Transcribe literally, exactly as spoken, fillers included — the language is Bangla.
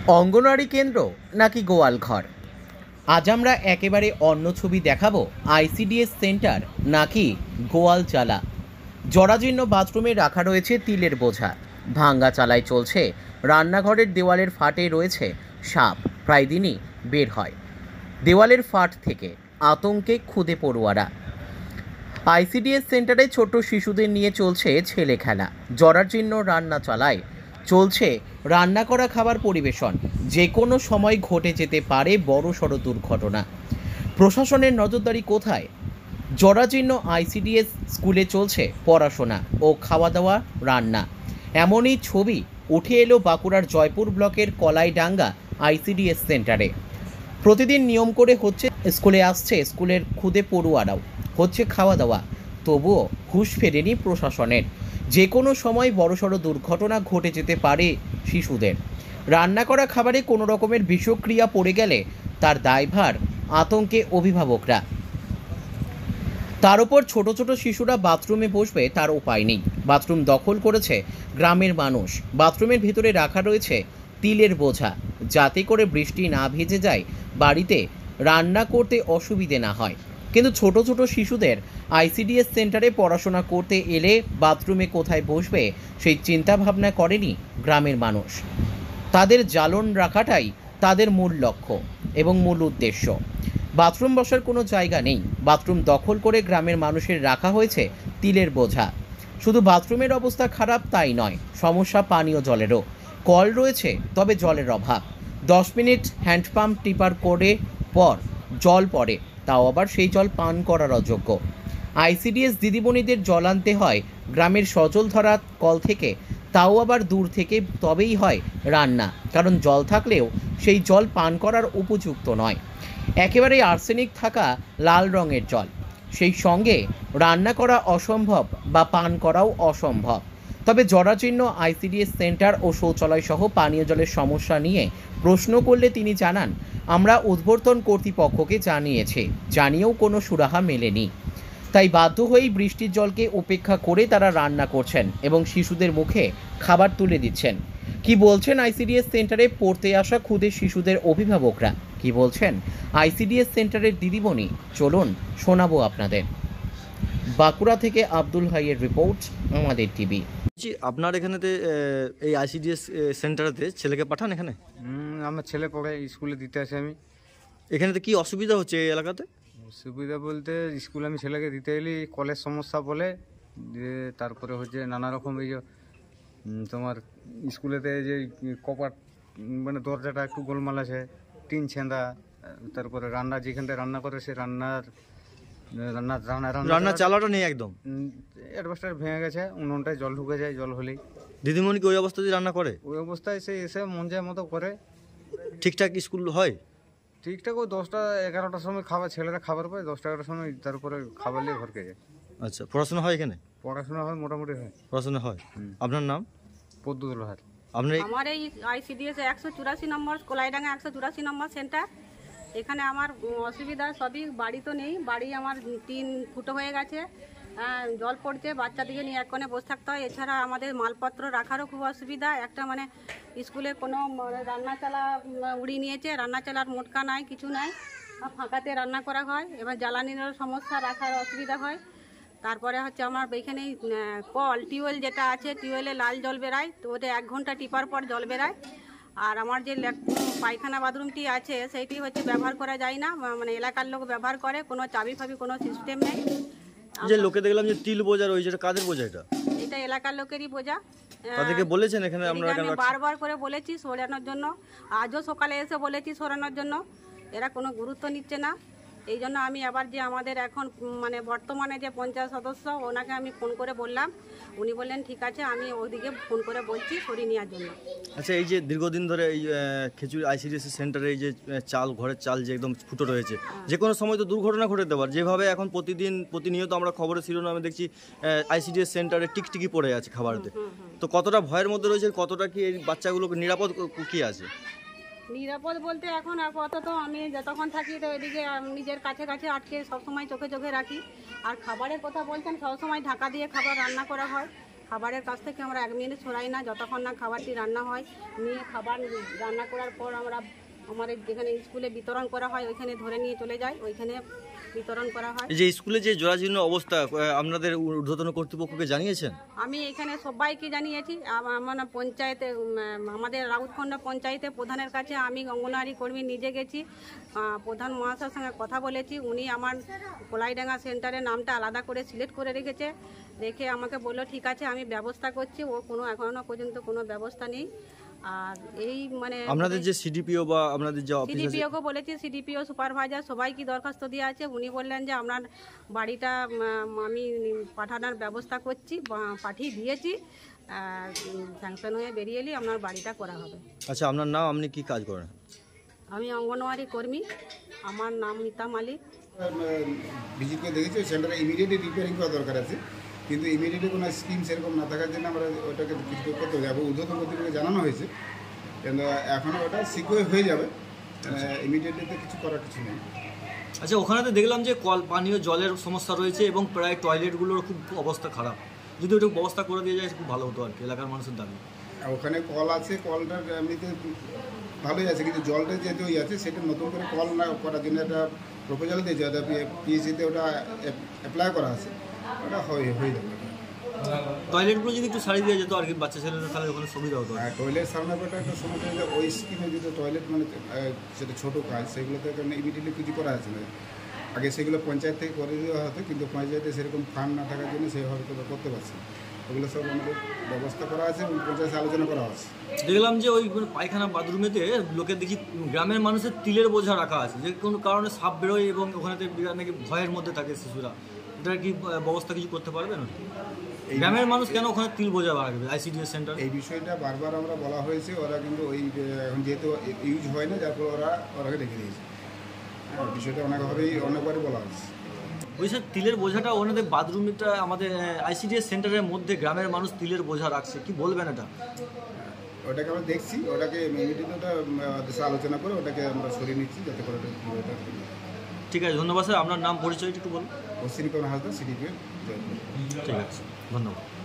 অঙ্গনওয়াড়ি কেন্দ্র নাকি গোয়াল ঘর? আজ আমরা একেবারে অন্য ছবি দেখাবো। আইসিডিএস সেন্টার নাকি গোয়াল চালা? জরাজীর্ণ বাথরুমে রাখা রয়েছে তিলের বোঝা, ভাঙ্গা চালায় চলছে, রান্নাঘরের দেওয়ালের ফাটে রয়েছে সাপ, প্রায় দিনই বের হয় দেওয়ালের ফাট থেকে। আতঙ্কে খুদে পড়ুয়ারা। আইসিডিএস সেন্টারে ছোট শিশুদের নিয়ে চলছে ছেলে খেলা, জরাজীর্ণ রান্না চালায় চলছে রান্না করা খাবার পরিবেশন। যে কোনো সময় ঘটে যেতে পারে বড়সড় দুর্ঘটনা। প্রশাসনের নজরদারি কোথায়? জরাজীর্ণ আইসিডিএস স্কুলে চলছে পড়াশোনা ও খাওয়া দাওয়া, রান্না। এমনই ছবি উঠে এলো বাঁকুড়ার জয়পুর ব্লকের কলাইডাঙ্গা আইসিডিএস সেন্টারে। প্রতিদিন নিয়ম করে হচ্ছে স্কুলে আসছে স্কুলের খুদে পড়ুয়ারাও, হচ্ছে খাওয়া দাওয়া, তবুও হুঁশ ফেরেনি প্রশাসনের। যে কোনো সময় বড়সড় দুর্ঘটনা ঘটে যেতে পারে শিশুদের। রান্না করা খাবারে কোনো রকমের বিষক্রিয়া পড়ে গেলে তার দায়ভার আতঙ্কে অভিভাবকরা। তার উপর ছোট ছোট শিশুরা বাথরুমে বসবে তার উপায় নেই। বাথরুম দখল করেছে গ্রামের মানুষ। বাথরুমের ভিতরে রাখা রয়েছে তিলের বোঝা, যাতে করে বৃষ্টি না ভেজে যায়, বাড়িতে রান্না করতে অসুবিধে না হয়। কিন্তু ছোট ছোট শিশুদের আইসিডিএস সেন্টারে পড়াশোনা করতে এলে বাথরুমে কোথায় বসবে সেই চিন্তা ভাবনা করেনি গ্রামের মানুষ। তাদের জ্বালন রাখাটাই তাদের মূল লক্ষ্য এবং মূল উদ্দেশ্য। বাথরুম বসার কোনো জায়গা নেই, বাথরুম দখল করে গ্রামের মানুষের রাখা হয়েছে তিলের বোঝা। শুধু বাথরুমের অবস্থা খারাপ তাই নয়, সমস্যা পানীয় জলেরও। কল রয়েছে, তবে জলের অভাব। দশ মিনিট হ্যান্ডপাম্প টিপার করে পর জল পড়ে, তাও আবার সেই জল পান করার অযোগ্য। আইসিডিএস দিদিমণিদের জল আনতে হয় গ্রামের সজল ধরা কল থেকে, তাও আবার দূর থেকে, তবেই হয় রান্না। কারণ জল থাকলেও সেই জল পান করার উপযুক্ত নয়, একেবারেই আর্সেনিক থাকা লাল রঙের জল। সেই সঙ্গে রান্না করা অসম্ভব বা পান করাও অসম্ভব। তবে জরাজীর্ণ আইসিডিএস সেন্টার ও শৌচালয় সহ পানীয় জলের সমস্যা নিয়ে প্রশ্ন করলে তিনি জানান, আমরা উদ্বর্তন কর্তৃপক্ষকে জানিয়েছি, জানিয়েও কোনো সুরাহা মেলেনি। তাই বাধ্য হয়েই বৃষ্টির জলকে উপেক্ষা করে তারা রান্না করছেন এবং শিশুদের মুখে খাবার তুলে দিচ্ছেন। কি বলছেন আইসিডিএস সেন্টারে পড়তে আসা খুদে শিশুদের অভিভাবকরা? কি বলছেন আইসিডিএস সেন্টারের দিদিমণি? চলুন শোনাবো আপনাদের। বাঁকুড়া থেকে আব্দুল হাইয়ের রিপোর্ট, আমাদের টিভি। জি, আপনার এখানেতে এই আইসিডিএস সেন্টারেতে ছেলেকে পাঠান এখানে? আমার ছেলে পড়ে স্কুলে দিতে আসে আমি। এখানেতে কি অসুবিধা হচ্ছে এই এলাকাতে? সুবিধা বলতে স্কুলে আমি ছেলেকে দিতে এলি কলেজ সমস্যা বলে, যে তারপরে হচ্ছে নানা রকম এই যে তোমার স্কুলেতে যে কপাট মানে দরজাটা একটু গোলমাল আছে, টিন ছেঁদা, তারপরে রান্না যেখানটায় রান্না করে সে রান্নার রান্না রান্না রান্না চালাটা নেই একদম, অ্যাডভাস্টার ভেঙে গেছে, উনুনটায় জল ঢুকে যায়, জল হলেই। দিদিমণি কি ওই অবস্থাতে রান্না করে? ওই অবস্থায় সে এসে মন যায় মতো করে। ঠিকঠাক স্কুল হয়? ঠিকঠাক ওই দশটা এগারোটার সময় খাবার, ছেলেরা খাবার পায় দশটা এগারোটার সময়, তারপরে খাবার নিয়ে ঘরকে যায়। আচ্ছা, পড়াশোনা হয় এখানে? পড়াশোনা হয়, মোটামুটি হয়। পড়াশোনা হয়। আপনার নাম? পদ্মুদুল হার। আপনার আমার এই আইসিডিএস একশো চুরাশি নম্বর কলাইডাঙ্গা একশো চুরাশি নম্বর সেন্টার। এখানে আমার অসুবিধা সবই, বাড়ি তো নেই, বাড়ি আমার তিন ফুটো হয়ে গেছে, জল পড়ছে, বাচ্চাদিকে নিয়ে এক কোণে বসে থাকতে হয়। এছাড়া আমাদের মালপত্র রাখারও খুব অসুবিধা। একটা মানে স্কুলে কোনো রান্না চালা উড়িয়ে নিয়েছে, রান্না চালার মোটকা নাই, কিছু নাই, ফাঁকাতে রান্না করা হয়। এবার জ্বালানিরও সমস্যা, রাখার অসুবিধা হয়। তারপরে হচ্ছে আমার এইখানে কল টিউবওয়েল যেটা আছে, টিউবওয়েলে লাল জল বেরায়, তো ওটা এক ঘন্টা টিপার পর জল বেরায়। আর আমার যে পায়খানা বাথরুমটি আছে সেইটি হচ্ছে ব্যবহার করা যায় না, মানে এলাকার লোক ব্যবহার করে, কোনো চাবি ফাবি কোনো সিস্টেম নেই। যে লোকে দেখলাম যে তিল বোঝা রয়েছে, এটা কাদের বোঝা? এটা এটা এলাকার লোকেরই বোঝা। তাদেরকে বলেছেন এখানে? আমরা আমি বারবার করে বলেছি সরানোর জন্য, আজও সকালে এসে বলেছি সরানোর জন্য, এরা কোনো গুরুত্ব নিচ্ছে না। এই জন্য আমি আবার যে আমাদের এখন মানে বর্তমানে যে পঞ্চায়েত সদস্য, ওনাকে আমি ফোন করে বললাম, উনি বললেন ঠিক আছে, আমি ওইদিকে ফোন করে বলছি সরিয়ে নেওয়ার জন্য। আচ্ছা, এই যে দীর্ঘদিন ধরে এই খেজুরি আইসিডিএস সেন্টারে এই যে চাল, ঘরের চাল যে একদম ফুটো রয়েছে, যে কোনো সময় তো দুর্ঘটনা ঘটে দেওয়ার, যেভাবে এখন প্রতিদিন প্রতিনিয়ত আমরা খবরের শিরোনামে দেখছি আইসিডিএস সেন্টারে টিকটিকি পড়ে আছে খাবারতে, তো কতটা ভয়ের মধ্যে রয়েছে, কতটা কি এই বাচ্চাগুলোকে নিরাপদ কি আছে? নিরাপদ বলতে এখন আপাতত আমি যতক্ষণ থাকি তো এদিকে নিজের কাছে কাছে আটকে সবসময় চোখে চোখে রাখি। আর খাবারের কথা বলছেন, সবসময় ঢাকা দিয়ে খাবার রান্না করা হয়, খাবারের কাছ থেকে আমরা এক মিনিট সরাই না যতক্ষণ না খাবারটি রান্না হয়। নিয়ে খাবার রান্না করার পর আমরা আমাদের যেখানে স্কুলে বিতরণ করা হয় ওইখানে ধরে নিয়ে চলে যাই, ওইখানে বিতরণ করা হয়। এই যে স্কুলে যে জরাজীর্ণ অবস্থা, আহ, আপনাদের ঊর্ধ্বতন কর্তৃপক্ষকে জানিয়েছেন? আমি এখানে সবাইকে জানিয়েছি, আম- আমার পঞ্চায়েতে উম, আমাদের রাউতখন্ড পঞ্চায়েতে প্রধানের কাছে আমি অঙ্গনওয়াড়ি কর্মী নিজে গেছি, আহ, প্রধান মহাশয়ের সঙ্গে কথা বলেছি। উনি আমার কলাইডাঙ্গা সেন্টারের নামটা আলাদা করে সিলেক্ট করে রেখেছে, রেখে আমাকে বললো ঠিক আছে আমি ব্যবস্থা করছি। ও কোনো এখনো পর্যন্ত কোনো ব্যবস্থা নেই। আর এই মানে আপনাদের যে সিডিপিও বা আপনাদের যে অফিস আছে, সিডিপিওকে বলেছি, সিডিপিও সুপারভাইজার সবাইকে দরখাস্ত দেওয়া আছে। উনি বললেন যে আপনার বাড়িটা উম, আমি পাঠানোর ব্যবস্থা করছি, বা- পাঠিয়ে দিয়েছি, স্যাংশন হয়ে বেরিয়ে এলে আপনার বাড়িটা করা হবে। আচ্ছা আপনার নাম, আপনি কি কাজ করেন? আমি অঙ্গনওয়াড়ি কর্মী, আমার নাম মিতা মালিক। ভিজিট করে দেখেছি ওই সেন্টারে ইমিডিয়েটলি রিপেয়ারিং করা দরকার আছে, কিন্তু ইমিডিয়েটলি কোনো স্কিম সেরকম না থাকার জন্য আমরা ওটাকে কিছু করতে হবে। এবং ঊর্ধ্বতন কর্তৃপক্ষকে জানানো হয়েছে, কিন্তু এখনও ওটা সিকিউর হয়ে যাবে, ইমিডিয়েটলি তো কিছু করার কিছু নেই। আচ্ছা ওখানে তো দেখলাম যে কল পানীয় জলের সমস্যা রয়েছে এবং প্রায় টয়লেটগুলোর খুব অবস্থা খারাপ। যদি ওটা ব্যবস্থা করে দিয়ে যায় খুব ভালো হতো আর কি, এলাকার মানুষের দাবি। আর ওখানে কল আছে, কলটা এমনিতে ভালোই আছে, কিন্তু জলটা যেহেতু ওই আছে সেটা নতুন করে কল না করার জন্য একটা প্রপোজাল দিয়েছে, ওটা পিএইচসিতে ওটা অ্যাপ্লাই করা আছে, ওটা হয়ে হয়ে যাবে। টয়লেটগুলো যদি একটু সারিয়ে দেওয়া যেত আর কি, বাচ্চা ছেলেদের তাহলে ওখানে সুবিধা হতো। আর টয়লেট সারানোর ব্যাপারটা একটা সমস্যা হলে ওই স্কিমে যেটা টয়লেট মানে আহ, যেটা ছোটো কাজ সেগুলোতে কারণে ইমিডিয়েটলি কিছু করা আছে না। আগে সেগুলো পঞ্চায়েত থেকে করে দেওয়া হতো, কিন্তু পঞ্চায়েতে সেরকম ফান্ড না থাকার জন্য সেভাবে তো করতে পারছে না। ওগুলো সব আমাদের ব্যবস্থা করা আছে এবং পঞ্চায়েতে আলোচনা করা আছে। দেখলাম যে ওই পায়খানা বাথরুমেতে লোকের দেখি গ্রামের মানুষের তিলের বোঝা রাখা আছে, যে কোনো কারণে সাপ বেরোয় এবং ওখানেতে বিরাট নাকি ভয়ের মধ্যে থাকে শিশুরা। এটা কি আহ, ব্যবস্থা কিছু করতে পারবেন? গ্রামের মানুষ কেন ওখানে তিল বোঝা রাখবে আইসিডিএস সেন্টার? এই বিষয়টা বারবার আমরা বলা হয়েছে, ওরা কিন্তু ওই আহ, এখন যেহেতু ইউজ হয় না, যার ফলে ওরা ওরাকে রেখে দিয়েছে। হ্যাঁ, বিষয়টা অনেকভাবেই অনেকবারই বলা হয়েছে। ওই স্যার তিলের বোঝাটা ওনাদের বাথরুমটা আমাদের আইসিডিএস সেন্টারের মধ্যে গ্রামের মানুষ তিলের বোঝা রাখছে, কি বলবেন এটা? ওটাকে আমরা দেখছি, ওটাকে ইমিডিয়েটলি ওটা ওদের সাথে আলোচনা করে ওটাকে আমরা সরিয়ে নিচ্ছি, যাতে করে ওটা কী ওটা ঠিক আছে, ধন্যবাদ স্যার। আপনার নাম পরিচয়টা একটু বলুন। অশ্বিনী কুমার হাসদা, সিডিপিও জয়পুর। ঠিক আছে, ধন্যবাদ।